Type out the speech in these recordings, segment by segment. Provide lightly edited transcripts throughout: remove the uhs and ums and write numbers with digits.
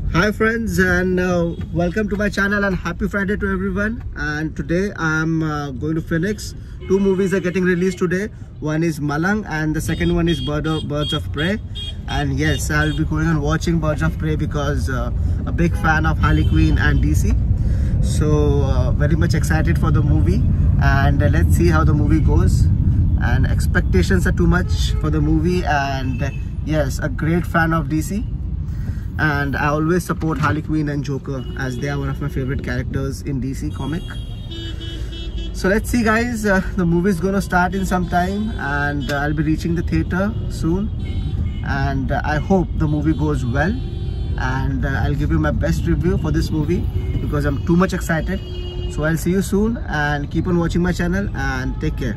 Hi friends, and welcome to my channel and happy Friday to everyone. And today I'm going to Phoenix. Two movies are getting released today. One is Malang and the second one is Birds of Prey. And yes, I'll be going and watching Birds of Prey because a big fan of Harley Quinn and DC. So very much excited for the movie, and let's see how the movie goes. And expectations are too much for the movie, and yes, a great fan of DC. And I always support Harley Quinn and Joker as they are one of my favorite characters in DC comic. So let's see guys, the movie is gonna start in some time, and I'll be reaching the theater soon, and I hope the movie goes well, and I'll give you my best review for this movie because I'm too much excited. So I'll see you soon, and keep on watching my channel and take care.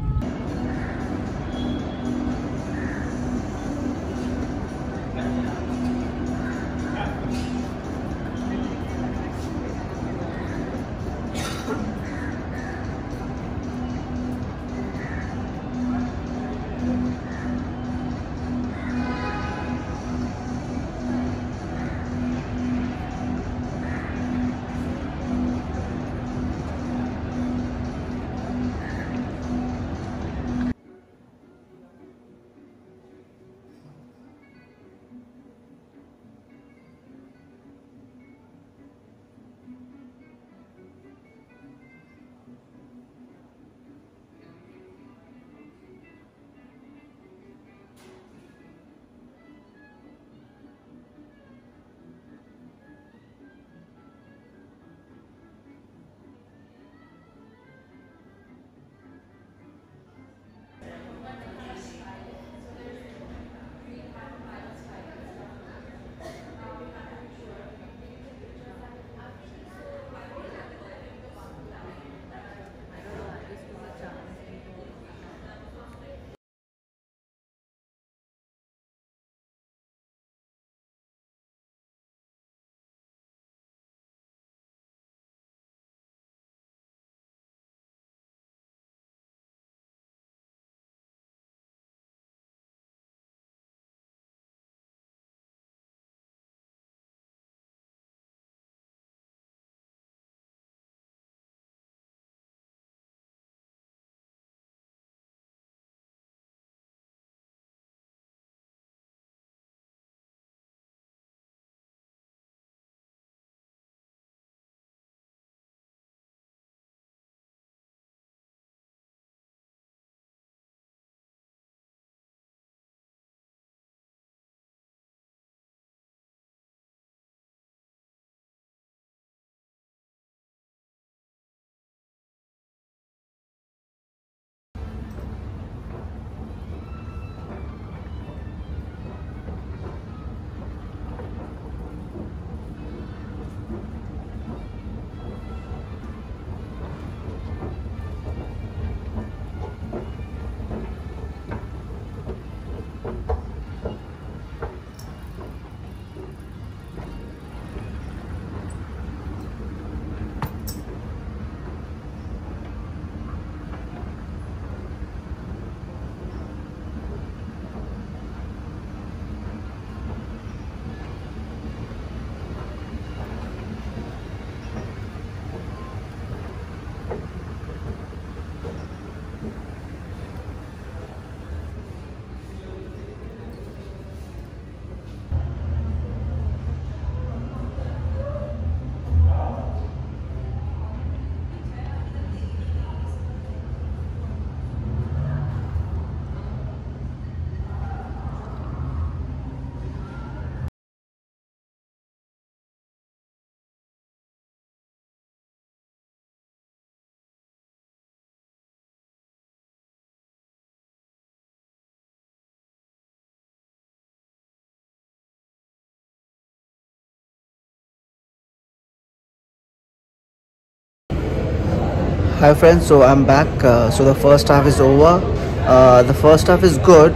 Hi friends, so I'm back. So the first half is over. The first half is good,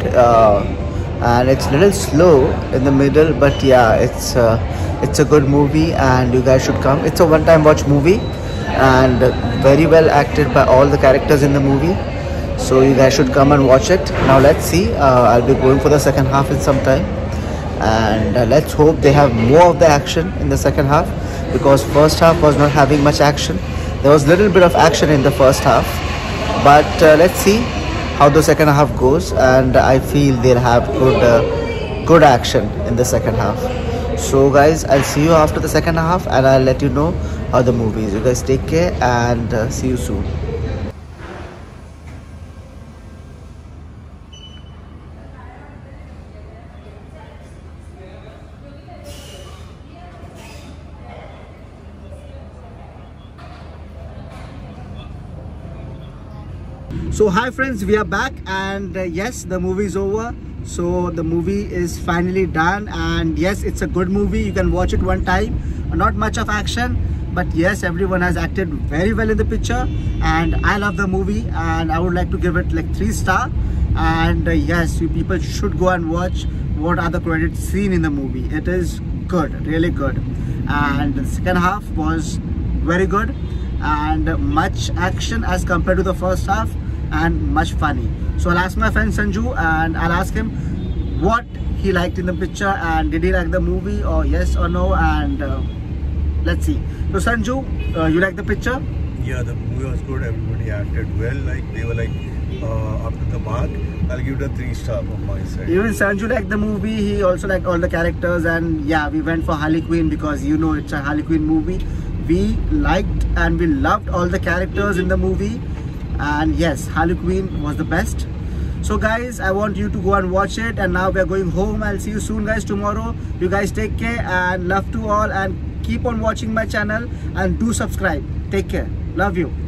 and it's a little slow in the middle, but yeah, it's a good movie, and you guys should come. It's a one-time watch movie, and very well acted by all the characters in the movie. So you guys should come and watch it. Now let's see. I'll be going for the second half in some time, and let's hope they have more of the action in the second half, because first half was not having much action. There was a little bit of action in the first half, but let's see how the second half goes, and I feel they'll have good action in the second half. So guys, I'll see you after the second half and I'll let you know how the movie is. You guys take care and see you soon. So hi friends, we are back, and yes, the movie is over. So the movie is finally done, and yes, it's a good movie. You can watch it one time. Not much of action, but yes, everyone has acted very well in the picture, and I love the movie, and I would like to give it like 3 stars. And yes, you people should go and watch what are the credits scene in the movie. It is good, really good, and the second half was very good and much action as compared to the first half, and much funny. So I'll ask my friend Sanju, and I'll ask him what he liked in the picture, and did he like the movie, or yes or no, and let's see. So Sanju, you like the picture? Yeah, the movie was good. Everybody acted well. Like they were like up to the mark. I'll give it a 3 stars from my side. Even Sanju liked the movie. He also liked all the characters, and yeah, we went for Harley Quinn because you know it's a Harley Quinn movie. We liked and we loved all the characters in the movie, and yes, Harley Quinn was the best. So guys, I want you to go and watch it, and now we are going home. I'll see you soon guys tomorrow. You guys take care, and love to all, and keep on watching my channel, and do subscribe. Take care. Love you.